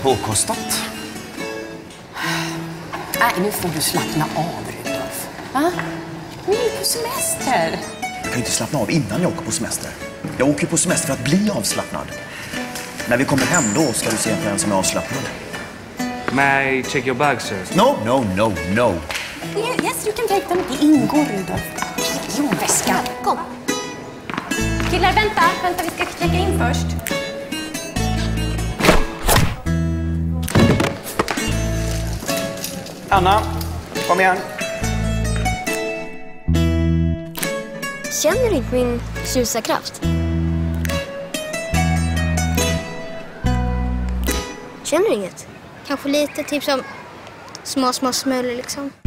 påkostat. Nej, nu får du slappna av, Rudolf. Va? Ni är på semester. Jag kan ju inte slappna av innan jag åker på semester. Jag åker på semester för att bli avslappnad. När vi kommer hem då ska du se på en som är avslappnad. May I check your bag, sir? No. Yes, you can take them. Det ingår, Rudolf. Jo, väskan. Kom. Killar, vänta, vi ska checka in först. Anna, kom igen. Känner du inte min susarkraft? Känner du inget? Kanske lite, typ som små smulor liksom.